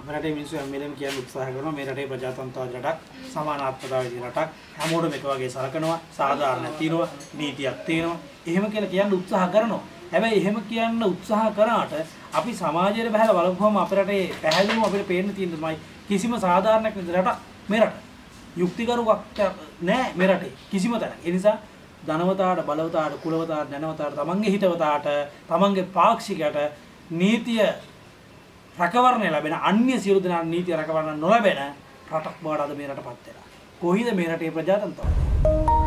අපේ රටේ මිනිස්සු හැම වෙලේම කියන්න උත්සාහ කරනවා මේ රටේ ප්‍රජාතන්ත්‍රවාදී රටක්, සමානාත්මතාවී රටක්, හැමෝටම එක වගේ සලකනවා, සාධාරණයක් තියෙනවා, නීතියක් තියෙනවා. එහෙම කියලා කියන්න උත්සාහ කරනවා. හැබැයි එහෙම කියන්න උත්සාහ කරාට අපි සමාජයේ බහැලා බලපුවම අපේ රටේ පැහැදිලිවම අපිට පේන්න තියෙන තමයි කිසිම සාධාරණයක් නැති රටක් මේ රට. යුක්තිකරුවක් නැහැ මේ රටේ කිසිම තැනක. ඒ නිසා ධනවතාට, බලවතාට, කුලවතාට, දැනවතාට, තමන්ගේ හිතවතාට, තමන්ගේ පාක්ෂිකයට නීතිය රැකවරණය ලැබෙන, අන්‍ය සියලු දෙනාට නීතිය රැකවරණ නොලැබෙන රටක් බවට අද මේ රටපත් වෙලා. කොහේද මේ රටේ ප්‍රජාතන්ත්‍රය?